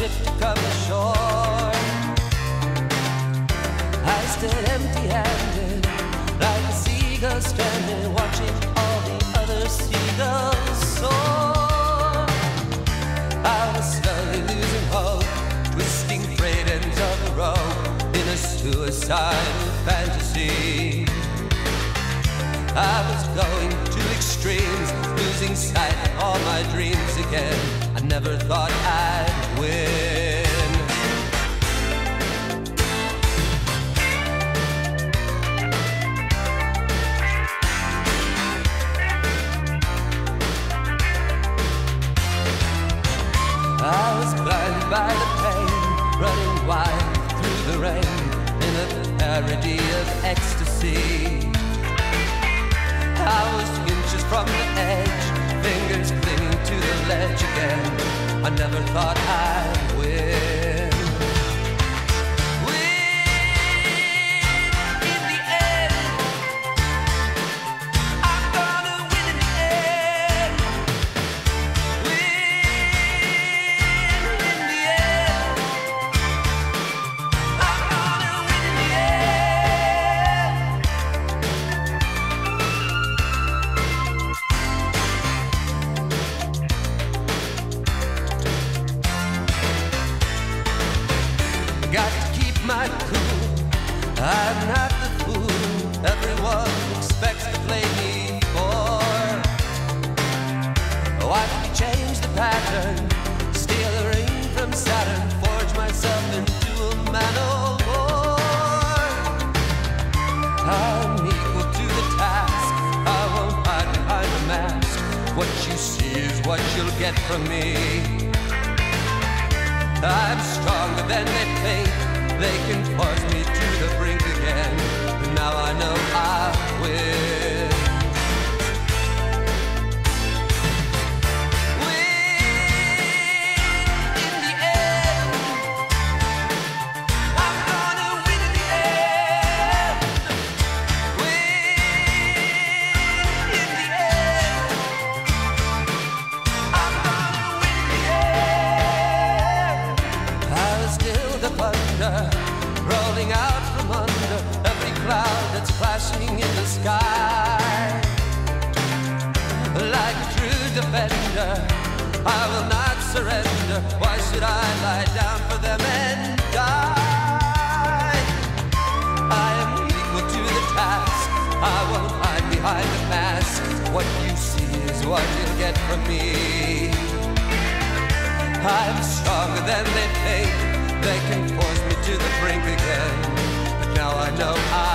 ship to come ashore. I stood empty-handed, like a seagull stranded, watching all the other seagulls soar. I was slowly losing hope, twisting frayed ends of the rope in a suicidal fantasy. I was going to extremes, losing sight of all my dreams again. I never thought I'd win. I was blinded by the pain, running wild through the rain in a parody of ecstasy. I was inches from the edge, fingers clinging to the ledge again. I never thought I'd win. I'm not the fool everyone expects to play me for. Why did you change the pattern, steal a ring from Saturn, forge myself into a man of war? I'm equal to the task, I won't hide behind a mask. What you see is what you'll get from me. I'm stronger than they think, they can force me to the brink again, but now I know I will. Win in the end. I'm gonna win in the end. Win in the end. I'm gonna win in the end. I was still the thunder, rolling out from under every cloud that's flashing in the sky. Like a true defender, I will not surrender. Why should I lie down for them and die? I am equal to the task, I won't hide behind the mask. What you see is what you'll get from me. I'm stronger than they think, they can force me to the brink again, but now I know